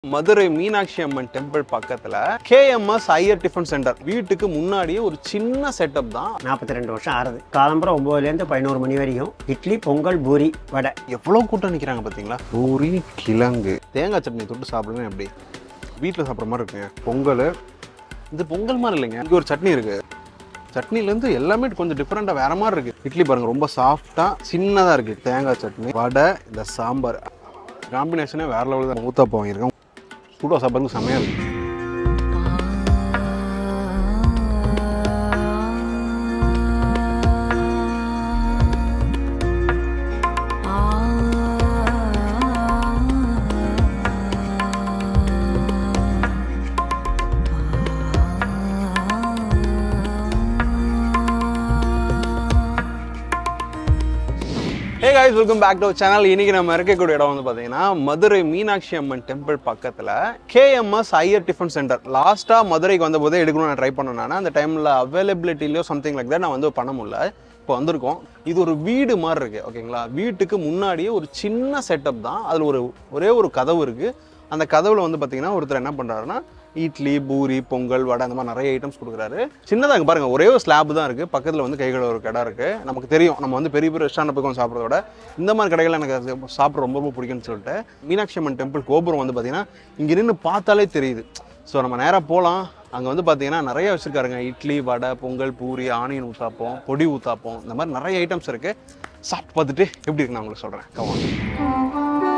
Madurai Meenakshi Amman temple பக்கத்துல KMS hire tiffin centre வீட்டுக்கு முன்னாடியே ஒரு சின்ன செட்டப் தான். 42 வருஷம் ஆறுது. காலம்பரம் 9லேருந்து 11 மணி வரைக்கும் இட்லி, பொங்கல், பூரி, வடை. எவ்வளவு கூட்டம் நிக்கிறாங்க பாத்தீங்களா? பூரி, கிழங்கு, தேங்காய் சட்னி தொட்டு சாப்பிடுங்க. எப்படி வீட்டில் சாப்பிட்ற மாதிரி இருக்குங்க. பொங்கல் இது பொங்கல் மாதிரி இல்லைங்க. இங்கே ஒரு சட்னி இருக்கு. சட்னிலேருந்து எல்லாமே கொஞ்சம் டிஃப்ரெண்டாக வேற மாதிரி இருக்கு. இட்லி பாருங்க ரொம்ப சாஃப்டா சின்னதாக இருக்கு. தேங்காய் சட்னி, வடை, இந்த சாம்பார் காம்பினேஷனே வேற லெவலில் தான். ஊத்தாப்பம் வாங்கியிருக்கேன். சூடாக சாப்பிட்றதுக்கு செம்மையாக இருக்கு. Hey guys, welcome back to our channel. இன்னைக்கு நம்ம இருக்கக்கூடிய இடம் வந்து பாத்தீங்கன்னா மதுரை மீனாட்சி அம்மன் டெம்பிள் பக்கத்துல KMS ஹையர் டிஃபன் சென்டர். லாஸ்டா மதுரைக்கு வந்த போதே எடுக்கணும்னு ட்ரை பண்ணேன். அந்த டைம்ல அவைலபிலிட்டிலயோ சம்திங் லைக் தட் நான் வந்து பண்ண முடியல. இப்போ வந்திருக்கோம். இது ஒரு வீடு மாதிரி இருக்கு. ஓகேங்களா? வீட்டுக்கு முன்னாடியே ஒரு சின்ன செட்டப் தான். அதுல ஒரே ஒரு கதவு இருக்கு. அந்த கதவுல வந்து பாத்தீங்கன்னா ஒருத்தர் என்ன பண்றாருன்னா இட்லி, பூரி, பொங்கல், வடை அந்த மாதிரி நிறைய ஐட்டம்ஸ் கொடுக்குறாரு. சின்னதாக பாருங்க ஒரே ஒரு ஸ்லாப் தான் இருக்குது. பக்கத்தில் வந்து கைகள் ஒரு கடை இருக்குது. நமக்கு தெரியும் நம்ம வந்து பெரிய பெரிய ரெஸ்டாரண்ட் போய் கொஞ்சம் சாப்பிட்றத விட இந்த மாதிரி கடைகள் எனக்கு சாப்பிட்ற ரொம்ப பிடிக்கும்னு சொல்லிட்டு மீனாட்சி அம்மன் டெம்பிள் கோபுரம் வந்து பார்த்தீங்கன்னா இங்கே நின்று பார்த்தாலே தெரியுது. ஸோ நம்ம நேராக போகலாம். அங்கே வந்து பார்த்தீங்கன்னா நிறைய வச்சுருக்காருங்க. இட்லி, வடை, பொங்கல், பூரி, ஆனியன் ஊத்தாப்பம், பொடி ஊத்தாப்பம், இந்த மாதிரி நிறைய ஐட்டம்ஸ் இருக்குது. சாப்பிட்டு பார்த்துட்டு எப்படி இருக்குன்னு நான் உங்களுக்கு சொல்கிறேன். கவனம்.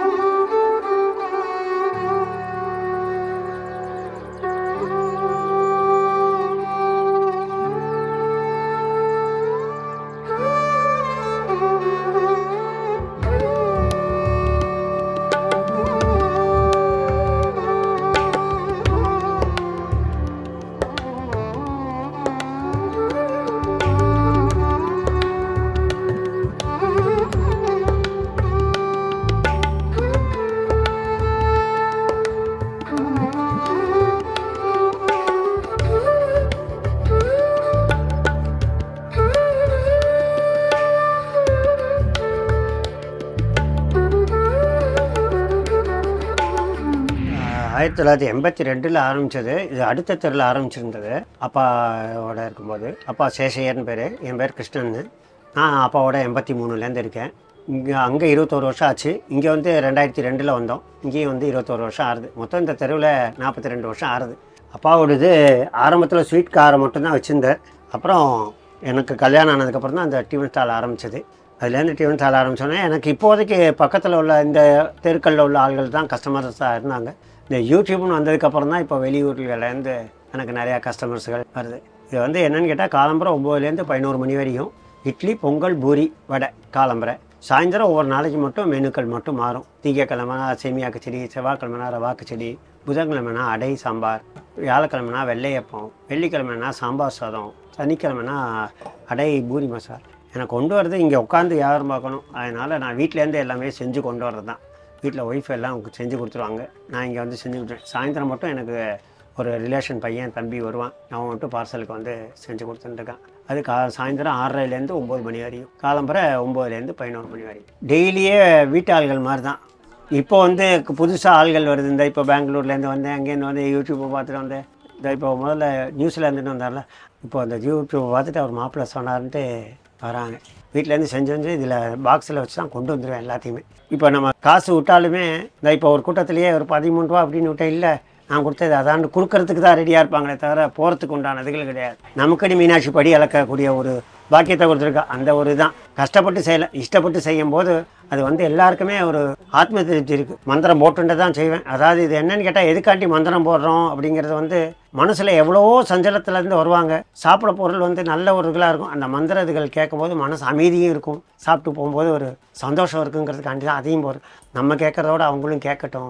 ஆயிரத்தி 1982 ஆரம்பித்தது. இது அடுத்த தெருவில் ஆரம்பிச்சிருந்தது. அப்பாவோட இருக்கும்போது. அப்பா சேஷையர்னு பேர், என் பேர் கிருஷ்ணன். நான் அப்பாவோட 83லேருந்து இருக்கேன். அங்கே 21 வருஷம் ஆச்சு. இங்கே வந்து 2002 வந்தோம். இங்கேயும் வந்து 21 வருஷம் ஆறுது. மொத்தம் இந்த தெருவில் 42 வருஷம் ஆறுது. அப்பாவோடது ஆரம்பத்தில் ஸ்வீட் காரை மட்டும்தான் வச்சுருந்தேன். அப்புறம் எனக்கு கல்யாணம் ஆனதுக்கப்புறம் தான் அந்த டிஃபன் ஸ்டால் ஆரம்பித்தது. அதுலேருந்து டிஃபன் ஸ்டால் ஆரம்பித்தோன்னே எனக்கு இப்போதைக்கு பக்கத்தில் உள்ள இந்த தெருக்களில் உள்ள ஆள்கள் தான் கஸ்டமர்ஸாக இருந்தாங்க. இந்த யூடியூப்னு வந்ததுக்கப்புறம் தான் இப்போ வெளியூர்கள்லேருந்து எனக்கு நிறையா கஸ்டமர்ஸ்கள் வருது. இது வந்து என்னென்னு கேட்டால் காலம்பரம் 9லேருந்து 11 மணி வரைக்கும் இட்லி, பொங்கல், பூரி, வடை காலம்பரை. சாயந்தரம் ஒவ்வொரு நாளைக்கு மட்டும் மெனுக்கள் மட்டும் மாறும். திங்கக்கிழமைனா சேமியா கிச்சடி, செவ்வாய்க்கிழமைனா ரவா கிச்சடி, புதன்கிழமைனா அடை சாம்பார், வியாழக்கிழமைனா வெள்ளையப்பம், வெள்ளிக்கிழமைனா சாம்பார் சாதம், சனிக்கிழமைனா அடை பூரி மசால். எனக்கு கொண்டு வரது இங்கே உட்காந்து வியாபாரம் பார்க்கணும். அதனால் நான் வீட்டிலேருந்து எல்லாமே செஞ்சு கொண்டு வர்றது தான். வீட்டில் ஒய்ஃப் எல்லாம் செஞ்சு கொடுத்துருவாங்க. நான் இங்கே வந்து செஞ்சு கொடுத்துருவேன். சாயந்தரம் மட்டும் எனக்கு ஒரு ரிலேஷன் பையன் தம்பி வருவான். அவன் மட்டும் பார்சலுக்கு வந்து செஞ்சு கொடுத்துட்டுருக்கான். அது சாயந்தரம் 6:30லேருந்து 9 மணி வரையும், காலம்பரை 9லேருந்து 11 மணி வரையும். டெய்லியே வீட்டு ஆள்கள் மாதிரி தான். இப்போ வந்து புதுசாக ஆள்கள் வருது. இந்த இப்போ பெங்களூர்லேருந்து வந்தேன், அங்கேருந்து வந்து யூடியூப்பை பார்த்துட்டு வந்தேன். இந்த இப்போ முதல்ல நியூஸில் இருந்துட்டு வந்தார்ல, இப்போ அந்த யூடியூப்பை பார்த்துட்டு அவர் மாப்பிள்ளை சொன்னார்ன்ட்டு வராங்க. வீட்டிலேருந்து செஞ்சு இதில் பாக்ஸில் வச்சு தான் கொண்டு வந்துடுவேன் எல்லாத்தையுமே. இப்போ நம்ம காசு விட்டாலுமே இந்த இப்போ ஒரு கூட்டத்திலேயே ஒரு 13 ரூபா அப்படின்னு விட்டேன். இல்லை நான் கொடுத்தது அதாண்டு கொடுக்கறதுக்கு தான் ரெடியாக இருப்பாங்களே தவிர போகிறதுக்கு உண்டானதுகள் கிடையாது. நமக்கடி மீனாட்சி படி அளக்கக்கூடிய ஒரு பாக்கியத்தை கொடுத்துருக்கா. அந்த ஒரு தான் கஷ்டப்பட்டு செய்யலை, இஷ்டப்பட்டு செய்யும் போது அது வந்து எல்லாருக்குமே ஒரு ஆத்ம திருப்தி இருக்குது. மந்திரம் போட்டுட்டு தான் செய்வேன். அதாவது இது என்னன்னு கேட்டால் எதுக்காண்டி மந்திரம் போடுறோம் அப்படிங்கிறது வந்து மனசில் எவ்வளவோ சஞ்சலத்துலேருந்து வருவாங்க. சாப்பிட பொருள் வந்து நல்ல ஒரு இதுகளாக இருக்கும். அந்த மந்திர இதுகள் கேட்கும் போது மனசு அமைதியும் இருக்கும். சாப்பிட்டு போகும்போது ஒரு சந்தோஷம் இருக்குங்கிறதுக்காண்டி தான் அதையும் போகிறோம். நம்ம கேட்குறதோட அவங்களும் கேட்கட்டும்.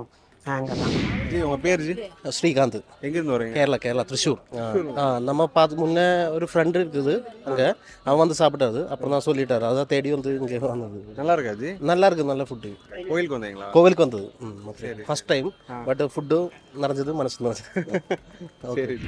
உங்கள் பேர் ஸ்ரீகாந்த். எங்கேருந்து வரீங்க? கேரளா திருச்சூர். நம்ம பார்த்து முன்னே ஒரு ஃப்ரெண்டு இருக்குது அங்கே. அவன் வந்து சாப்பிட்டாரு. அப்புறம் தான் சொல்லிட்டாரு. அதான் தேடி வந்து இங்கே வந்தது. நல்லா இருக்காது? நல்லா இருக்குது, நல்ல ஃபுட்டு. கோயிலுக்கு வந்தீங்களா? கோவிலுக்கு வந்தது ஃபஸ்ட் டைம். பட் ஃபுட்டு நிறைஞ்சது, மனசு நிறைஞ்சது. சரி.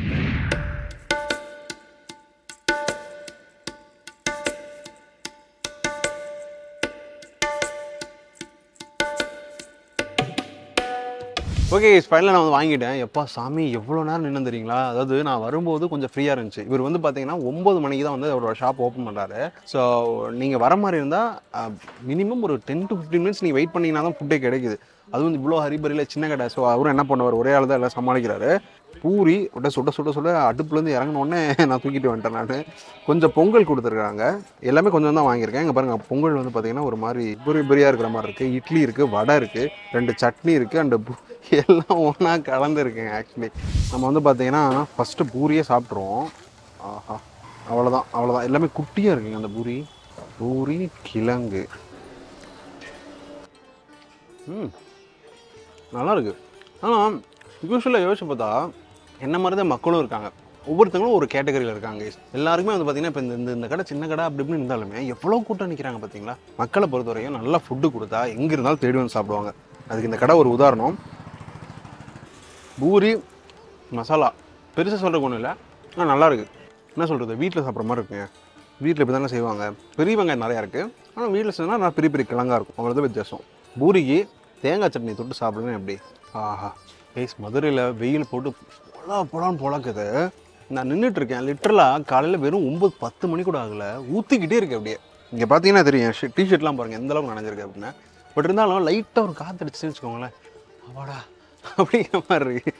ஓகே ஓகே ஃபைனலாக நான் வந்து வாங்கிட்டேன். எப்பா சாமி எவ்வளோ நேரம் நின்று தெரியுங்களா? அதாவது நான் வரும்போது கொஞ்சம் ஃப்ரீயாக இருந்துச்சு. இவர் வந்து பார்த்தீங்கன்னா 9 மணிக்கு தான் வந்து அவரோட ஷாப் ஓப்பன் பண்ணுறாரு. ஸோ நீங்கள் வர மாதிரி இருந்தால் மினிமம் ஒரு 10 to 15 மினிட்ஸ் நீங்கள் வெயிட் பண்ணிங்கன்னா தான் ஃபுட்டே கிடைக்குது. அதுவும் வந்து இவ்வளோ ஹரிபரியில் சின்ன கடை. ஸோ அவரும் என்ன பண்ணுவார், ஒரே ஆள் தான் எல்லாம் சமாளிக்கிறாரு. பூரி அப்படியே சுட சுட சுட அடுப்புலேருந்து இறங்கினோடனே நான் தூக்கிட்டு வந்துட்டேன். நான் கொஞ்சம் பொங்கல் கொடுத்துருக்காங்க. எல்லாமே கொஞ்சம் தான் வாங்கியிருக்கேன். இங்கே பாருங்கள், பொங்கல் வந்து பார்த்தீங்கன்னா ஒரு மாதிரி பெரியாக இருக்கிற மாதிரி இருக்குது. இட்லி இருக்குது, வடை இருக்குது, 2 சட்னி இருக்குது, அண்டு எல்லாம் ஒன்றா கலந்துருக்குங்க. ஆக்சுவலி நம்ம வந்து பார்த்தீங்கன்னா ஃபஸ்ட்டு பூரியே சாப்பிட்ருவோம். ஆஹா, அவ்வளோதான் எல்லாமே குட்டியாக இருக்குங்க. அந்த பூரி கிழங்கு நல்லா இருக்குது. ஆனால் யூஸ்வலாக யோசிச்சு பார்த்தா என்ன மாதிரி தான் மக்களும் இருக்காங்க. ஒவ்வொருத்தங்களும் ஒரு கேட்டகரியில் இருக்காங்க. எல்லாருக்குமே வந்து பார்த்தீங்கன்னா இப்போ இந்த கடை சின்ன கடை அப்படி இப்படின்னு இருந்தாலுமே எவ்வளோ கூட்டம் நிற்கிறாங்க பார்த்தீங்களா. மக்களை பொறுத்த வரைக்கும் நல்லா ஃபுட்டு கொடுத்தா எங்கே இருந்தாலும் தேடி வந்து சாப்பிடுவாங்க. அதுக்கு இந்த கடை ஒரு உதாரணம். பூரி மசாலா பெருசாக சொல்கிறக்கு ஒன்றும் இல்லை, ஆனால் நல்லாயிருக்கு. என்ன சொல்கிறது, வீட்டில் சாப்பிட்ற மாதிரி இருக்குங்க. வீட்டில் இப்படி தானே செய்வாங்க. பெரிய வெங்காயம் நிறையா இருக்குது, ஆனால் வீட்டில் செஞ்சால் நான் பெரிய கிழங்காக இருக்கும். அவ்வளோதான் வித்தியாசம். பூரிக்கு தேங்காய் சட்னி தொட்டு சாப்பிடுவேன் எப்படி. ஆஹா பேஸ் மதுரையில் வெயில் போட்டு பொலான்னு பொழக்குது. நான் நின்றுட்டுருக்கேன் லிட்டரலாக. காலையில் வெறும் 9-10 மணி கூட ஆகலை, ஊற்றிக்கிட்டே இருக்கு அப்படியே. இங்கே பார்த்தீங்கன்னா தெரியும் டிஷர்ட்லாம் பாருங்கள் எந்த அளவுக்கு நனைஞ்சிருக்கு அப்படின்னா. பட் இருந்தாலும் லைட்டாக ஒரு காற்று அடிச்சுன்னு வச்சுக்கோங்களேன், அவாடா அப்படிங்கிற மாதிரி இருக்கு.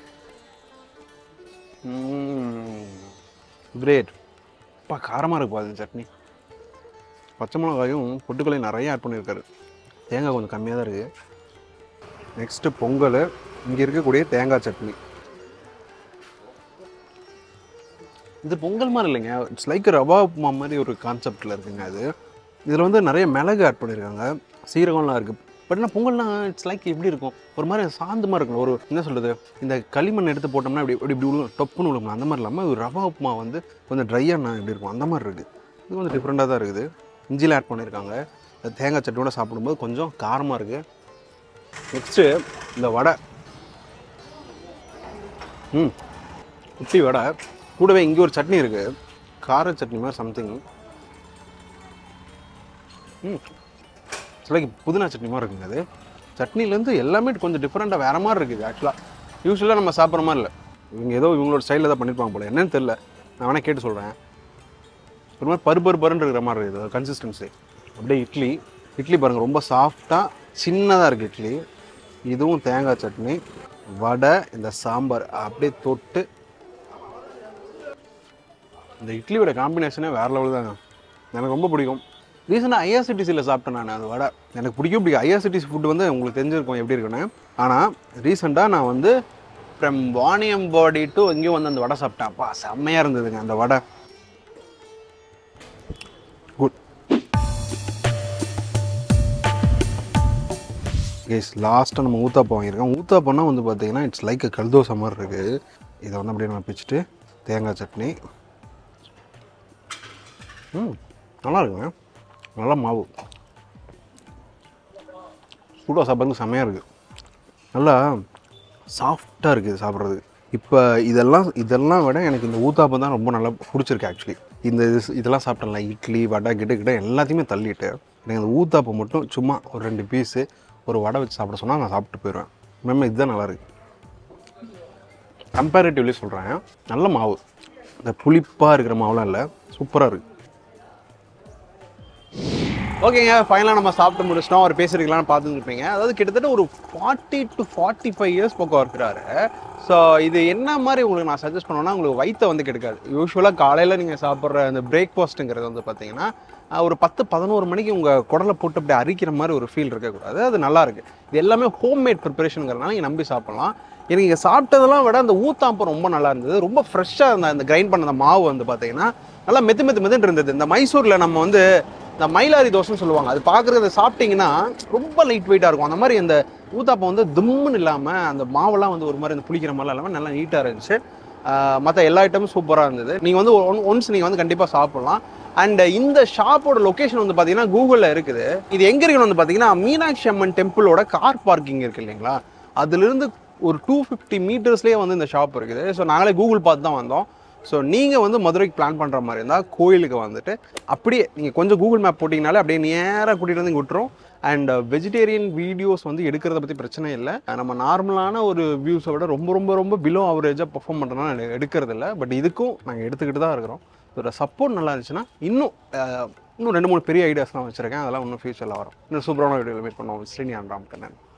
கிரேட். அப்பா காரமாக இருக்கும் அது சட்னி. பச்சை மிளகாயும் பொட்டுக்களையும் நிறைய ஆட் பண்ணியிருக்காரு. தேங்காய் கொஞ்சம் கம்மியாக தான் இருக்குது. நெக்ஸ்ட்டு பொங்கல், இங்கே இருக்கக்கூடிய தேங்காய் சட்னி. இது பொங்கல் மாதிரி இல்லைங்க, இட்ஸ் லைக் ரவா உப்புமா மாதிரி ஒரு கான்செப்டில் இருக்குங்க. அது இதில் வந்து நிறைய மிளகு ஆட் பண்ணியிருக்காங்க, சீரகம்லாம் இருக்குது. பட் ஆனால் பொங்கல்னால் இட்ஸ் லைக் எப்படி இருக்கும், ஒரு மாதிரி சாந்து மாதிரி இருக்கும். ஒரு என்ன சொல்கிறது, இந்த களிமண் எடுத்து போட்டோம்னா இப்படி விழுவும், டொப்புன்னு விழுவும். அந்த மாதிரி இல்லாமல் ஒரு ரவா உப்புமா வந்து கொஞ்சம் ட்ரையாக எப்படி இருக்கும் அந்த மாதிரி இருக்குது. இது கொஞ்சம் டிஃப்ரெண்ட்டாக தான் இருக்குது. இஞ்சியில் ஆட் பண்ணியிருக்காங்க. தேங்காய் சட்னியோட சாப்பிடும்போது கொஞ்சம் காரமாக இருக்குது. நெக்ஸ்ட்டு இந்த வடை, குட்டி வடை கூடவே இங்கே ஒரு சட்னி இருக்குது, கார சட்னி மாதிரி சம்திங். லைக் புதினா சட்னி மாதிரி இருக்குங்க. அது சட்னிலேருந்து எல்லாமே கொஞ்சம் டிஃப்ரெண்ட்டாக வேறு மாதிரி இருக்குது. ஆக்சுவலாக யூஸ்வலாக நம்ம சாப்பிட்ற மாதிரி இல்லை. இவங்க ஏதோ இவங்களோட ஸ்டைலில் தான் பண்ணியிருப்பாங்க போல, என்னன்னு தெரில. நான் வேணால் கேட்டு சொல்கிறேன். ஒரு மாதிரி பருன்னு இருக்கிற மாதிரி இருக்குது கன்சிஸ்டன்சி. அப்படியே இட்லி பாருங்கள், ரொம்ப சாஃப்டாக சின்னதாக இருக்குது இட்லி. இதுவும் தேங்காய் சட்னி, வடை, இந்த சாம்பார் அப்படியே தொட்டு. இந்த இட்லியோட காம்பினேஷனே வேறு லெவல் தாங்க, எனக்கு ரொம்ப பிடிக்கும். ரீசெண்டாக ஐஆர்சிடிசியில் சாப்பிட்டேன் நான் அந்த வடை. எனக்கு பிடிக்கும். ஐஆர்சிடிசி ஃபுட்டு வந்து உங்களுக்கு தெரிஞ்சிருக்கும் எப்படி இருக்குன்னு. ஆனால் ரீசெண்டாக நான் வந்து ஃப்ரம் வாணியம்பாடி டு இங்கேயும் வந்து அந்த வடை சாப்பிட்டேன். அப்பா செம்மையாக இருந்ததுங்க அந்த வடை. குட். கேஸ் லாஸ்ட்டாக நம்ம ஊத்தாப்பம் வாங்கியிருக்கோம். ஊத்தாப்பம்னா வந்து பார்த்தீங்கன்னா இட்ஸ் லைக் கல்தோசை மாதிரி இருக்குது. இதை வந்து அப்படியே நான் பிச்சுட்டு தேங்காய் சட்னி. நல்லா இருக்குங்க, நல்லா மாவு சூடாக சாப்பிட்றதுக்கு செம்மையாக இருக்குது. நல்லா சாஃப்டாக இருக்குது சாப்பிட்றதுக்கு. இப்போ இதெல்லாம் விட எனக்கு இந்த ஊத்தாப்பம் தான் ரொம்ப நல்லா பிடிச்சிருக்கு. ஆக்சுவலி இதெல்லாம் சாப்பிட்டேன்ல, இட்லி வடை கிட்ட எல்லாத்தையுமே தள்ளிட்டு எனக்கு இந்த ஊத்தாப்பம் மட்டும் சும்மா ஒரு 2 பீஸு ஒரு வடை வச்சு சாப்பிட சொன்னால் நான் சாப்பிட்டு போயிடுவேன். மேம் இதுதான் நல்லாயிருக்கு. கம்பேரிட்டிவ்லி சொல்கிறேன், நல்ல மாவு, இந்த புளிப்பாக இருக்கிற மாவுலாம் இல்லை, சூப்பராக இருக்குது. ஓகேங்க, ஃபைனலாக நம்ம சாப்பிட்டு முடிச்சிட்டோம். அவர் பேசுறதுக்கெல்லாம் பார்த்துருப்பீங்க. அதாவது கிட்டத்தட்ட ஒரு 40 to 45 இயர்ஸ் பக்கம் இருக்கிறாரு. ஸோ இது என்ன மாதிரி உங்களுக்கு நான் சஜஸ்ட் பண்ணுவேன்னா, உங்களுக்கு வயிற்றை வந்து கெடுக்காது. யூஸ்வலாக காலையில் நீங்கள் சாப்பிட்ற அந்த பிரேக்ஃபாஸ்ட்டுங்கிறது வந்து பார்த்தீங்கன்னா ஒரு 10-11 மணிக்கு உங்கள் குடலை போட்டு அப்படி அரிக்கிற மாதிரி ஒரு ஃபீல் இருக்கக்கூடாது. அது நல்லாயிருக்கு. இது எல்லாமே ஹோம்மேட் ப்ரிப்பரேஷனுங்கிறதுனால நீங்கள் நம்பி சாப்பிட்லாம். எனக்கு இங்கே சாப்பிட்டதெல்லாம் விட அந்த ஊத்தாப்பம் ரொம்ப நல்லா இருந்தது. ரொம்ப ஃப்ரெஷ்ஷாக இருந்த அந்த கிரைண்ட் பண்ண அந்த மாவு வந்து பார்த்தீங்கன்னா நல்லா மெதுன்னு இருந்தது. இந்த மைசூரில் நம்ம வந்து இந்த மயிலாரி தோசைன்னு சொல்லுவாங்க, அது பார்க்குறது சாப்பிட்டிங்கன்னா ரொம்ப லைட் வெயிட்டாக இருக்கும். அந்த மாதிரி அந்த ஊத்தாப்பம் வந்து தும்முன்னு இல்லாமல் அந்த மாவெல்லாம் வந்து ஒரு மாதிரி அந்த புளிக்கிற மாதிரிலாம் இல்லாமல் நல்லா நீட்டாக இருந்துச்சு. மற்ற எல்லா ஐட்டமும் சூப்பராக இருந்தது. நீங்கள் வந்து ஒன்ஸ் நீங்கள் வந்து கண்டிப்பாக சாப்பிட்லாம். அண்ட் இந்த ஷாப்போட லொக்கேஷன் வந்து பார்த்தீங்கன்னா கூகுளில் இருக்குது. இது எங்கே இருக்குன்னு வந்து பார்த்தீங்கன்னா மீனாட்சி அம்மன் டெம்பிளோட கார் பார்க்கிங் இருக்குது இல்லைங்களா, அதுலேருந்து ஒரு 250 மீட்டர்ஸ்லேயே வந்து இந்த ஷாப் இருக்குது. ஸோ நாங்களே கூகுள் பார்த்து தான் வந்தோம். ஸோ நீங்கள் வந்து மதுரைக்கு பிளான் பண்ணுற மாதிரி இருந்தால் கோயிலுக்கு வந்துட்டு அப்படியே நீங்கள் கொஞ்சம் கூகுள் மேப் போட்டிங்கனாலே அப்படியே நேராக கூட்டிகிட்டு வந்து இங்கே விட்டுரும். அண்ட் வெஜிடேரியன் வீடியோஸ் வந்து எடுக்கிறத பற்றி பிரச்சனை இல்லை. நம்ம நார்மலான ஒரு வியூஸை விட ரொம்ப ரொம்ப ரொம்ப பிலோ அவரேஜாக பெர்ஃபார்ம் பண்ணுறோன்னா எடுக்கிறது இல்லை. பட் இதுக்கும் நாங்கள் எடுத்துக்கிட்டு தான் இருக்கிறோம். இதோட சப்போர்ட் நல்லா இருந்துச்சுன்னா இன்னும் 2-3 பெரிய ஐடியாஸ்லாம் வச்சுருக்கேன். அதெல்லாம் இன்னும் ஃபியூச்சரில் வரும். இன்னும் சூப்பரான வீடியோவில் மீட் பண்ணுவோம். ஸ்ரீனிவான் ராம்கண்ணன்.